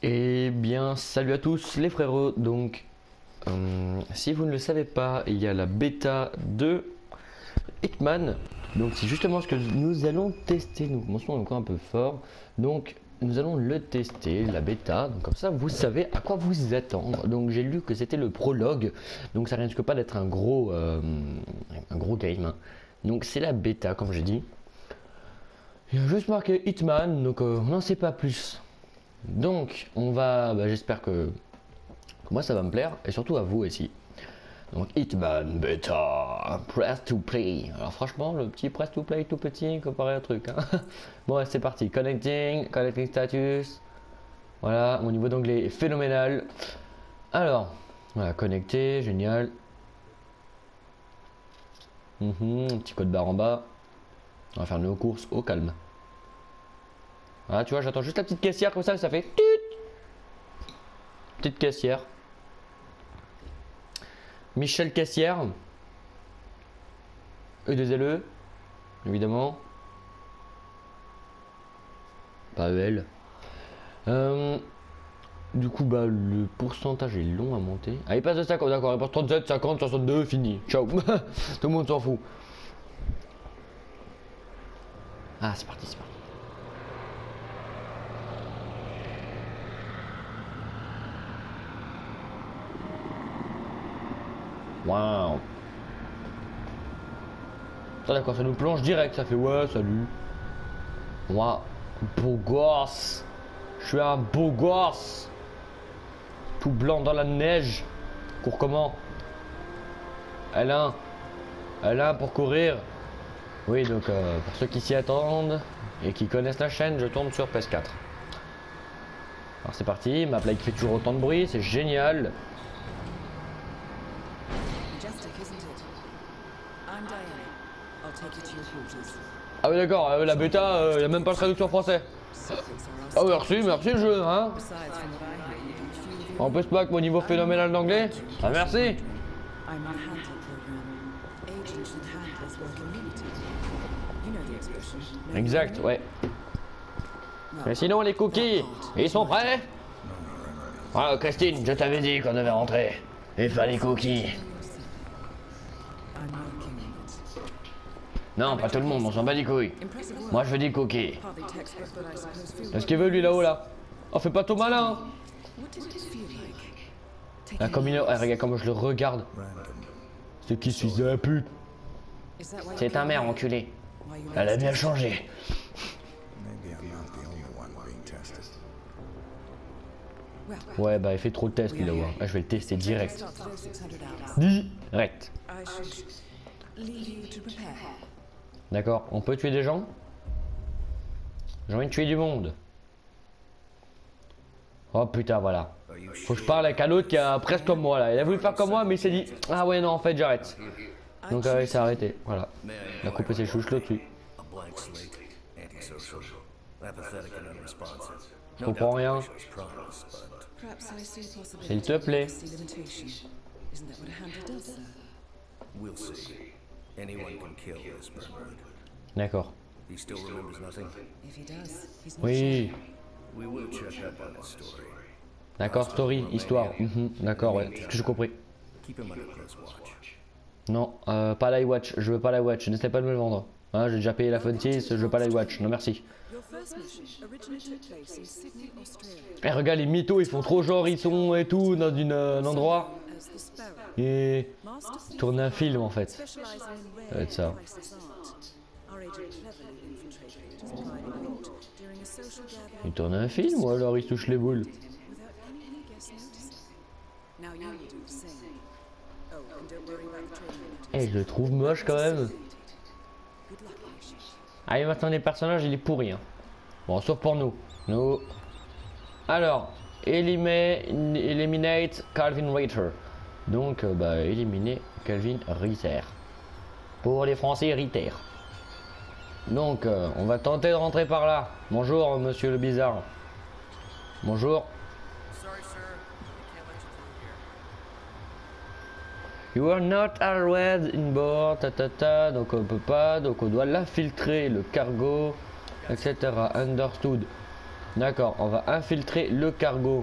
Eh bien, salut à tous les frérots. Donc, si vous ne le savez pas, il y a la bêta de Hitman. Donc, c'est justement ce que nous allons tester. Nous commençons encore un peu fort. Donc, nous allons le tester, la bêta. Donc, comme ça, vous savez à quoi vous attendre. Donc, j'ai lu que c'était le prologue. Donc, ça risque pas d'être un gros game. Hein. Donc, c'est la bêta, comme j'ai dit. Il y a juste marqué Hitman. Donc, on n'en sait pas plus. Donc, on va, j'espère que moi ça va me plaire et surtout à vous aussi. Donc, Hitman Beta, press to play. Alors, franchement, le petit press to play tout petit comparé au truc. Hein. Bon, c'est parti. Connecting status. Voilà, mon niveau d'anglais est phénoménal. Alors, voilà, connecté, génial. Un petit code barre en bas. On va faire nos courses au calme. Voilà, tu vois, j'attends juste la petite caissière comme ça fait tut. Petite caissière. Michel Caissière. E2LE. Évidemment. Pas EL. Du coup, le pourcentage est long à monter. Ah, il passe de 50, d'accord. Il passe 37, 50, 62, fini. Ciao. Tout le monde s'en fout. Ah, c'est parti, c'est parti. Waouh. Ça d'accord, ça nous plonge direct, ça fait ouais, salut. Moi, beau gosse. Je suis un beau gosse. Tout blanc dans la neige. Cours comment? Alain pour courir. Oui, donc pour ceux qui s'y attendent et qui connaissent la chaîne, je tourne sur PS4. Alors c'est parti, ma play qui fait toujours autant de bruit, c'est génial. Ah oui d'accord, la bêta, il n'y a même pas de traduction français. Ah oui, merci le jeu, hein. En plus pas que mon niveau phénoménal d'anglais. Ah merci. Exact, ouais. Mais sinon les cookies, ils sont prêts? Ah Christine, je t'avais dit qu'on devait rentrer et faire les cookies. Non, pas tout le monde, on s'en bat les couilles. Moi je veux des cookies. Qu'est-ce qu'il veut lui là-haut là? Oh, fais pas ton malin. Ah, comme il... ah, regarde comment je le regarde. C'est qui suis de la pute? C'est ta mère, enculé. Elle a bien changé. Ouais, il fait trop de tests lui là-haut. Ah, je vais le tester direct. Direct. D'accord, on peut tuer des gens? J'ai envie de tuer du monde. Oh putain, voilà. Faut que je parle avec un autre qui a presque comme moi là. Il a voulu faire comme moi, mais il s'est dit ah ouais, non, en fait, j'arrête. Donc, il s'est arrêté. Voilà. Il a coupé ses chouches là-dessus. Je comprends rien. S'il te plaît. D'accord. Oui. D'accord, story, histoire. D'accord, ouais, tout ce que j'ai compris. Non, pas l'iWatch, je veux pas l'iWatch, n'essaie pas de me le vendre. Hein, j'ai déjà payé la Funtis, je veux pas l'iWatch, non merci. Eh regarde les mythos, ils font trop genre ils sont et tout dans un endroit. Et ils tournent un film en fait. Ça va être ça. Ils tournent un film ou alors ils se touchent les boules? Eh, je le trouve moche quand même. Allez, maintenant les personnages, il est pourri. Hein. Bon, sauf pour nous. Alors, eliminate Calvin Ritter. Donc, éliminer Calvin Ritter. Pour les Français, Ritter. Donc, on va tenter de rentrer par là. Bonjour, monsieur le bizarre. Bonjour. You are not allowed in board, donc on peut pas, donc on doit l'infiltrer, le cargo, etc. Understood. D'accord, on va infiltrer le cargo.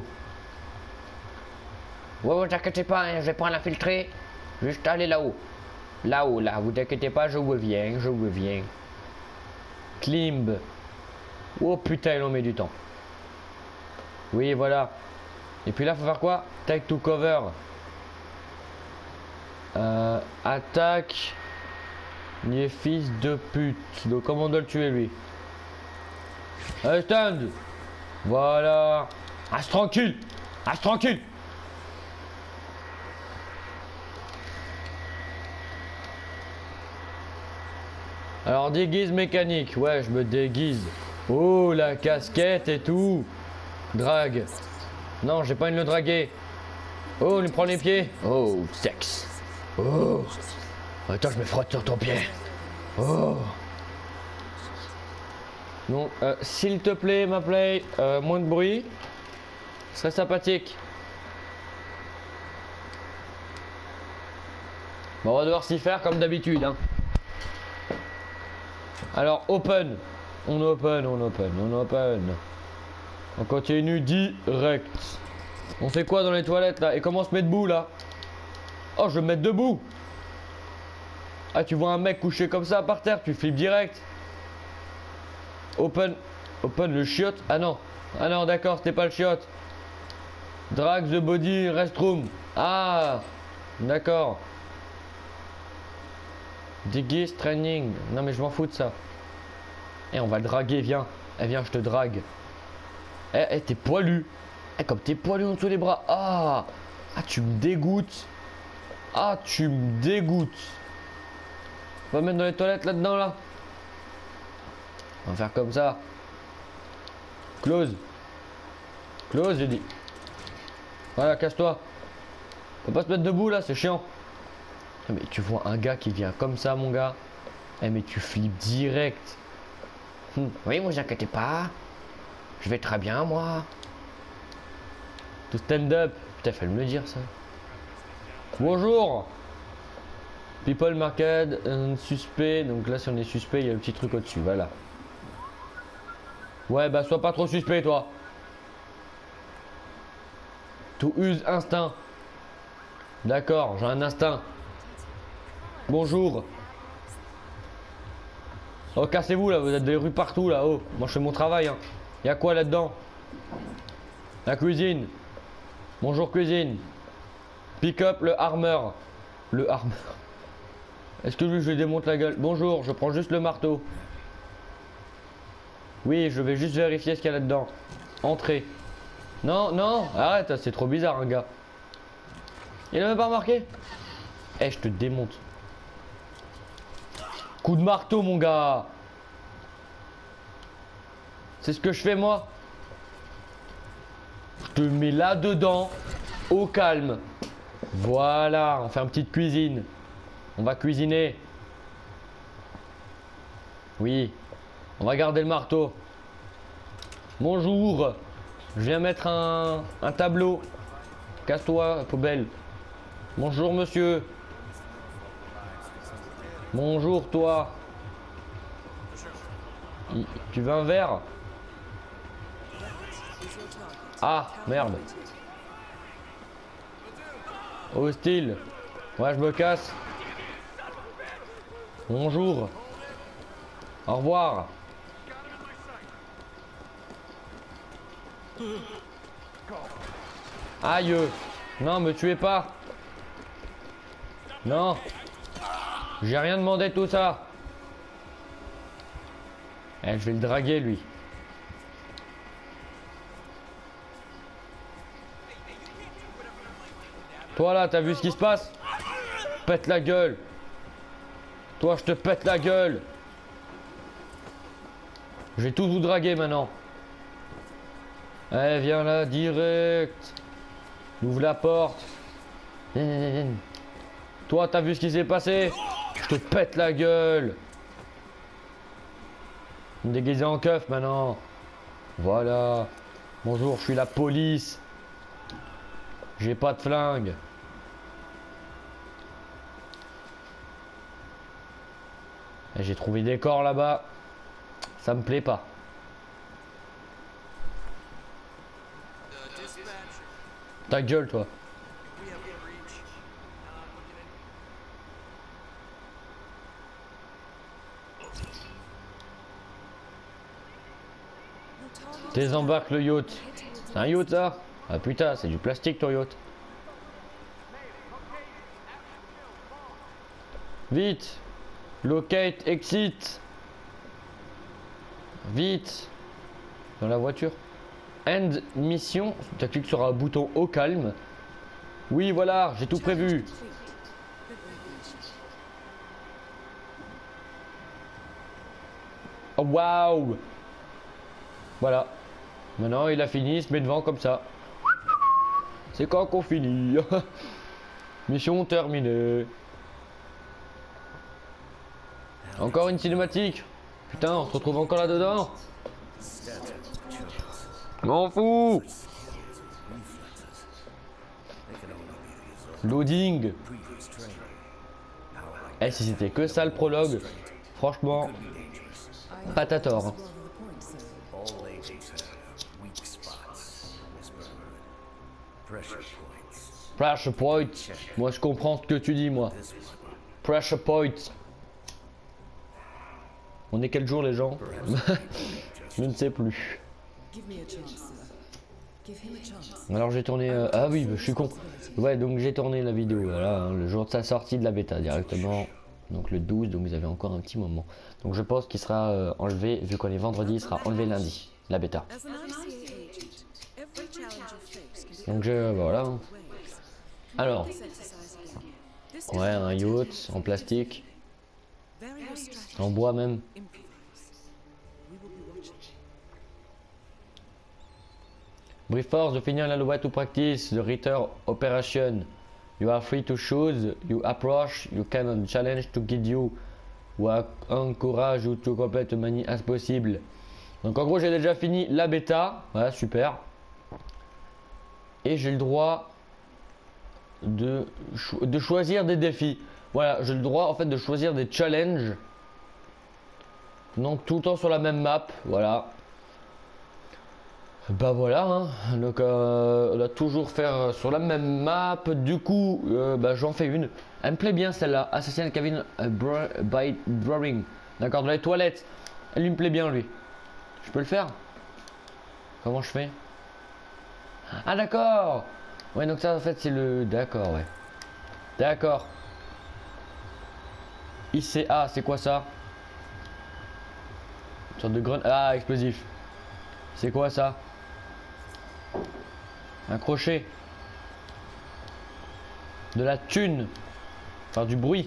Ouais, vous inquiétez pas, hein, je vais pas l'infiltrer. Juste aller là-haut. Là-haut, là, vous inquiétez pas, je vous viens, je vous viens. Climb. Oh putain, il en met du temps. Oui, voilà. Et puis là, faut faire quoi? Take to cover. Attaque. Nier fils de pute. Donc, comment on doit le tuer, lui? Allez, stand. Voilà. Reste tranquille. Reste tranquille. Alors, déguise mécanique. Ouais, je me déguise. Oh, la casquette et tout. Drague. Non, j'ai pas envie de le draguer. Oh, on lui prend les pieds. Oh, sexe. Oh. Attends, je me frotte sur ton pied. Oh. Donc, s'il te plaît, ma play, moins de bruit. Ce serait sympathique. Bon, on va devoir s'y faire comme d'habitude. Hein. Alors, open. On open, on open, on open. On continue direct. On fait quoi dans les toilettes là? Et comment on se met debout là? Oh, je vais me mettre debout. Ah, tu vois un mec couché comme ça par terre, tu flippes direct. Open. Open le chiotte. Ah non. Ah non, d'accord, c'était pas le chiotte. Drag the body restroom. Ah, d'accord. Diggy training. Non mais je m'en fous de ça. Eh, on va le draguer, viens. Eh, viens, je te drague. Eh, t'es poilu. Eh, comme t'es poilu en dessous les bras. Ah. Ah, tu me dégoûtes. Ah, tu me dégoûtes. On va mettre dans les toilettes là-dedans, là. On va faire comme ça. Close. Close, j'ai dit. Voilà, casse-toi. Faut pas se mettre debout, là, c'est chiant. Mais tu vois un gars qui vient comme ça, mon gars. Eh, mais tu flippes direct. Oui, vous inquiétez pas. Je vais très bien, moi. To stand up. Putain, fallait me le dire, ça. Bonjour. People market, suspect. Donc là, si on est suspect, il y a le petit truc au-dessus. Voilà. Ouais, bah, sois pas trop suspect, toi. To use instinct. D'accord, j'ai un instinct. Bonjour. Oh, cassez-vous là, vous êtes des rues partout là. Oh, moi je fais mon travail. Hein. Y a quoi là-dedans? La cuisine. Bonjour, cuisine. Pick up le armor. Le armor. Est-ce que lui je lui démonte la gueule? Bonjour, je prends juste le marteau. Oui, je vais juste vérifier ce qu'il y a là-dedans. Entrée. Non, non, arrête, c'est trop bizarre, un gars. Il a même pas remarqué. Eh, je te démonte. Coup de marteau, mon gars. C'est ce que je fais, moi. Je te mets là-dedans, au calme. Voilà, on fait une petite cuisine. On va cuisiner. Oui, on va garder le marteau. Bonjour. Je viens mettre un tableau. Casse-toi, poubelle. Bonjour, monsieur. Bonjour, toi. Tu veux un verre? Ah, merde. Hostile. Ouais, je me casse. Bonjour. Au revoir. Aïe. Non, me tuez pas. Non. J'ai rien demandé de tout ça. Eh, je vais le draguer, lui. Toi là, t'as vu ce qui se passe? Pète la gueule. Toi, je te pète la gueule. Je vais tout vous draguer maintenant. Eh, viens là, direct. Ouvre la porte. Toi, t'as vu ce qui s'est passé? Je te pète la gueule. Me déguiser en keuf maintenant. Voilà. Bonjour, je suis la police. J'ai pas de flingue. J'ai trouvé des corps là-bas. Ça me plaît pas. Ta gueule, toi. Désembarque le yacht. C'est un yacht, ça? Ah putain, c'est du plastique, ton yacht. Vite. Locate, exit. Vite. Dans la voiture. End mission. Tu cliques sur un bouton au calme. Oui, voilà, j'ai tout prévu. Oh, waouh. Voilà. Maintenant, il a fini, il se met devant comme ça. C'est quand qu'on finit? Mission terminée. Encore une cinématique. Putain, on se retrouve encore là-dedans. M'en fous. Loading. Eh, si c'était que ça le prologue, franchement, pas t'as tort. Pressure point. Moi je comprends ce que tu dis, moi. Pressure point. On est quel jour, les gens? Je ne sais plus. Alors j'ai tourné... Ah oui, bah, je suis con. Ouais, donc j'ai tourné la vidéo, voilà, hein, le jour de sa sortie de la bêta directement. Donc le 12, donc vous avez encore un petit moment. Donc je pense qu'il sera enlevé, vu qu'on est vendredi, il sera enlevé lundi, la bêta. Donc voilà. Alors, ouais, un yacht en plastique, en bois même. Before the final allowed to practice the return operation, you are free to choose. You approach, you can challenge to guide you, ou encourage ou to complete as many as possible. Donc en gros j'ai déjà fini la bêta, voilà super. Et j'ai le droit de choisir des défis. Voilà, j'ai le droit en fait de choisir des challenges. Donc tout le temps sur la même map, voilà. Bah voilà, hein. Donc on va toujours faire sur la même map. Du coup, bah, j'en fais une. Elle me plaît bien celle-là. Assassin Cabin by Drawing. D'accord, dans les toilettes. Elle lui me plaît bien, lui. Je peux le faire? Comment je fais? Ah d'accord. Ouais, donc ça en fait c'est le... D'accord, ouais. D'accord. ICA, c'est quoi ça? Une sorte de grenade. Ah, explosif. C'est quoi ça? Un crochet. De la thune. Enfin du bruit.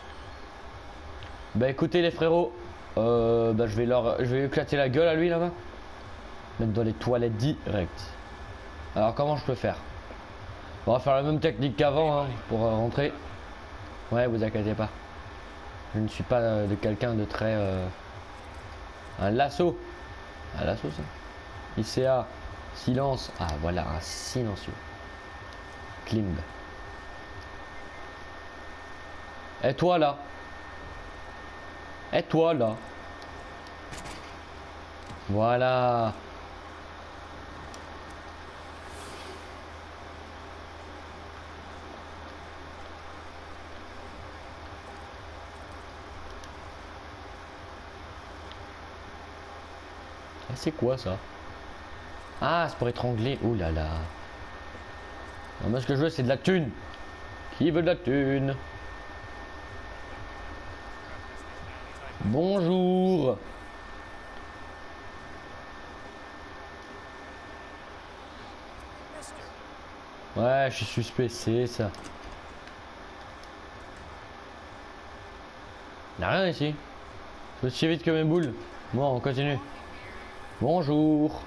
Bah écoutez les frérots. Bah je vais éclater la gueule à lui là-bas. Mettre dans les toilettes direct. Alors comment je peux faire? On va faire la même technique qu'avant hein, pour rentrer. Ouais, vous inquiétez pas. Je ne suis pas de quelqu'un de très... Un lasso. Un lasso ça. ICA. Silence. Ah voilà, un silencieux. Climb. Et toi là? Et toi là? Voilà. C'est quoi ça? Ah, c'est pour étrangler. Ouh là là. Non, moi ce que je veux c'est de la thune. Qui veut de la thune? Bonjour. Ouais, je suis suspect, c'est ça. Y'a rien ici. C'est aussi vite que mes boules. Bon, on continue. Bonjour.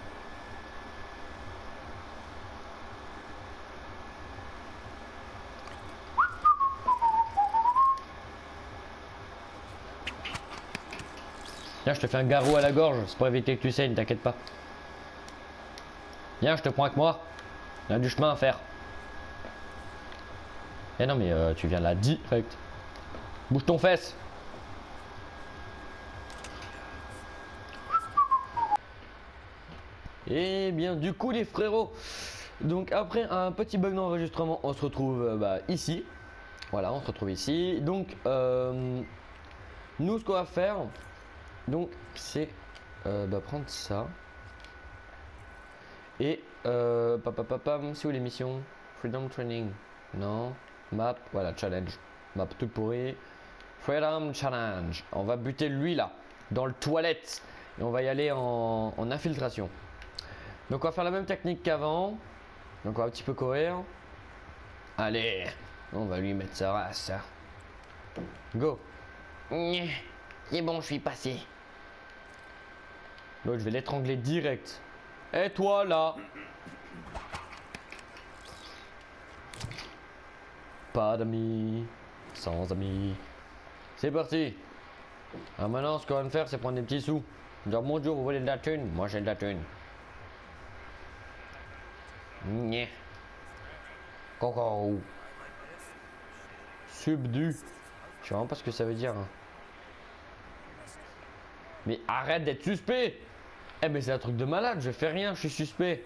Viens, je te fais un garrot à la gorge, c'est pour éviter que tu saignes, t'inquiète pas. Viens, je te prends avec moi. Il y a du chemin à faire. Eh non, mais tu viens là direct. Bouge ton fesse. Et bien, du coup, les frérots, Donc après un petit bug d'enregistrement, on se retrouve ici. Voilà, on se retrouve ici. Donc nous ce qu'on va faire, donc c'est prendre ça. Et c'est où les missions? Freedom Training. Non. Map, voilà, challenge. Map tout pourri. Freedom Challenge. On va buter lui là, dans le toilette. Et on va y aller en infiltration. Donc on va faire la même technique qu'avant. Donc on va un petit peu courir. Allez, on va lui mettre sa race. Go. C'est bon, je suis passé. Donc je vais l'étrangler direct. Et toi là? Pas d'amis, sans amis. C'est parti. Alors maintenant ce qu'on va faire c'est prendre des petits sous. Dire bonjour, vous voulez de la thune? Moi j'ai de la thune. Coco. Subdu. Je sais vraiment pas ce que ça veut dire. Hein. Mais arrête d'être suspect. Eh mais c'est un truc de malade, je fais rien, je suis suspect.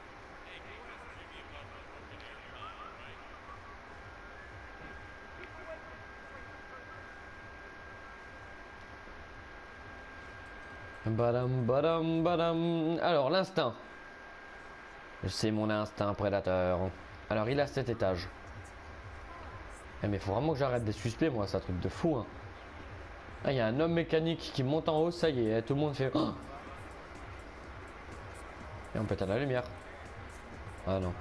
Badam badam badam. Alors l'instinct. C'est mon instinct prédateur. Alors il a 7 étages. Eh mais faut vraiment que j'arrête d'être suspect moi, c'est un truc de fou hein. Ah, il y a un homme mécanique qui monte en haut, ça y est, tout le monde fait oh. Et on peut éteindre la lumière. Ah non.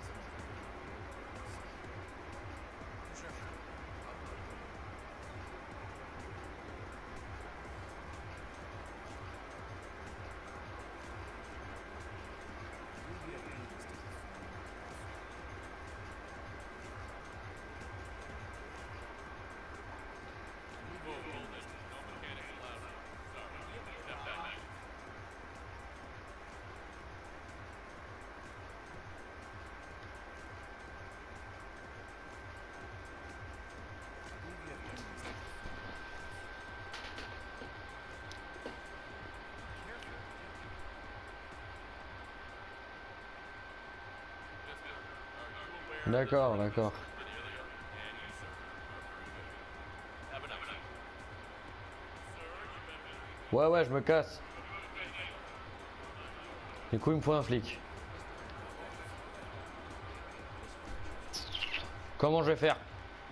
D'accord, d'accord. Ouais, je me casse. Du coup, il me faut un flic. Comment je vais faire?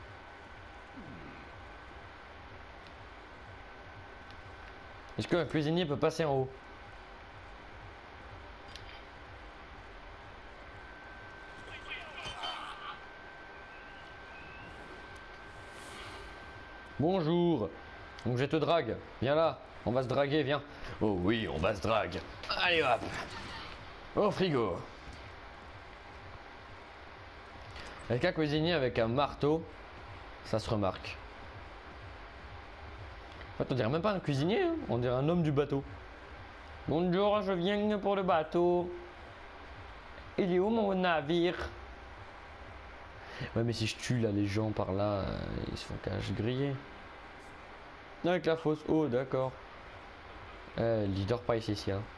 Est-ce qu'un cuisinier peut passer en haut? Bonjour. Donc je te drague. Viens là. On va se draguer, viens. Oh oui, on va se drague. Allez hop. Au frigo. Avec un cuisinier avec un marteau, ça se remarque. En fait, on dirait même pas un cuisinier, hein. On dirait un homme du bateau. Bonjour, je viens pour le bateau. Il est où mon navire? Ouais, mais si je tue là les gens par là, ils se font cache griller. Avec la fausse eau, d'accord. Leader pas ici, hein.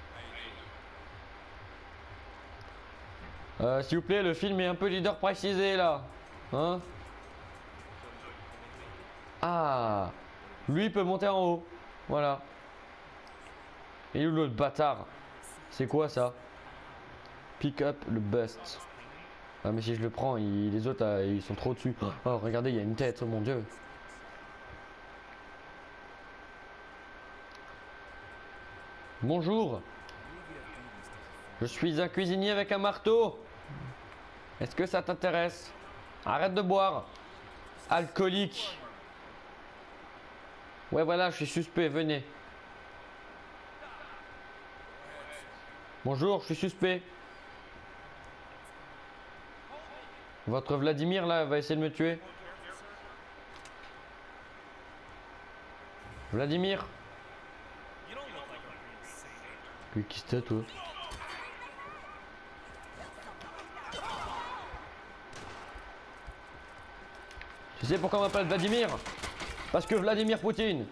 S'il vous plaît, le film est un peu leader précisé là. Hein? Ah, lui peut monter en haut. Voilà. Et où l'autre bâtard? C'est quoi ça? Pick up le bust. Ah mais si je le prends, les autres ils sont trop dessus. Oh regardez, il y a une tête, oh mon dieu. Bonjour. Je suis un cuisinier avec un marteau. Est-ce que ça t'intéresse? Arrête de boire. Alcoolique. Ouais voilà, je suis suspect, venez. Bonjour, je suis suspect. Votre Vladimir là va essayer de me tuer. Vladimir. Qui c'était toi? Tu sais pourquoi on m'appelle Vladimir? Parce que Vladimir Poutine.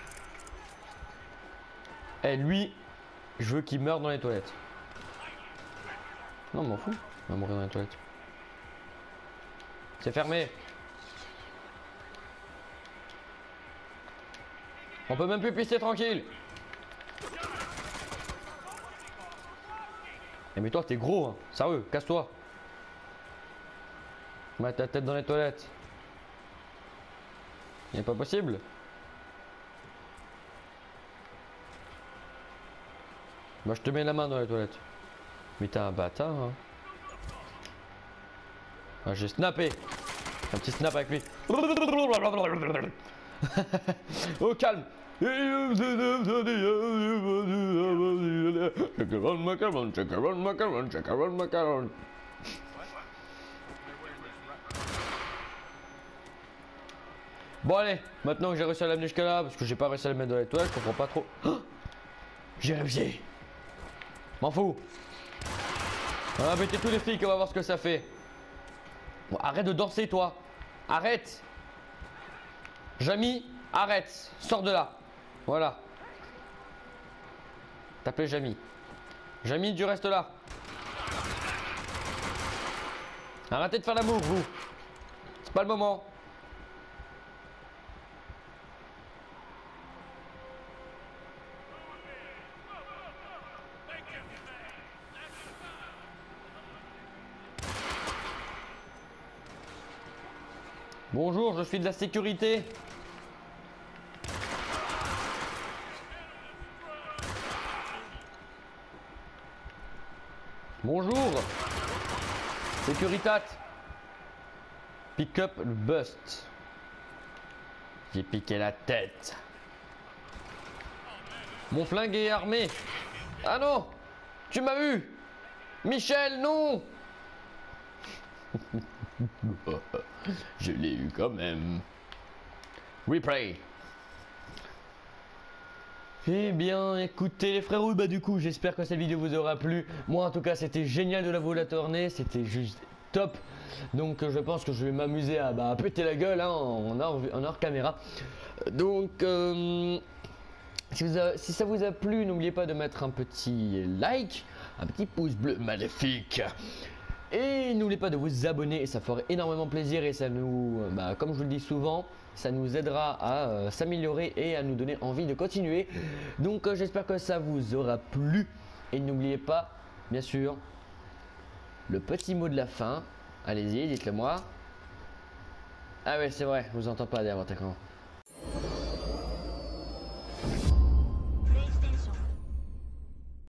Et lui, je veux qu'il meure dans les toilettes. Non, m'en fous. On va mourir dans les toilettes. C'est fermé. On peut même plus pisser tranquille. Eh mais toi t'es gros hein. Sérieux, casse-toi. Mets ta tête dans les toilettes. Il n'est pas possible. Bah je te mets la main dans les toilettes. Mais t'es un bâtard hein. Ah, j'ai snappé. Un petit snap avec lui. Au calme. Bon allez, maintenant que j'ai réussi à l'amener jusqu'à là, parce que j'ai pas réussi à le mettre dans les toilettes, je comprends pas trop. Oh, j'ai réussi. M'en fous. On va péter tous les flics, on va voir ce que ça fait. Bon, arrête de danser toi. Arrête. Jamy, arrête. Sors de là. Voilà. T'appelles Jamy. Jamy, tu restes là. Arrêtez de faire l'amour, vous. C'est pas le moment. Bonjour, je suis de la sécurité. Bonjour. Sécuritat. Pick up le bust. J'ai piqué la tête. Mon flingue est armé. Ah non. Tu m'as vu. Michel, non. Je l'ai eu quand même. Replay. Eh bien, écoutez les frérots, bah du coup, j'espère que cette vidéo vous aura plu. Moi, en tout cas, c'était génial de la vous la tourner, c'était juste top. Donc, je pense que je vais m'amuser à péter la gueule hein, en hors caméra. Donc, si ça vous a plu, n'oubliez pas de mettre un petit like, un petit pouce bleu maléfique. Et n'oubliez pas de vous abonner, et ça ferait énormément plaisir et ça nous, comme je vous le dis souvent, ça nous aidera à s'améliorer et à nous donner envie de continuer. Donc j'espère que ça vous aura plu. Et n'oubliez pas, bien sûr, le petit mot de la fin. Allez-y, dites-le moi. Ah ouais, c'est vrai, je vous entends pas derrière votre écran.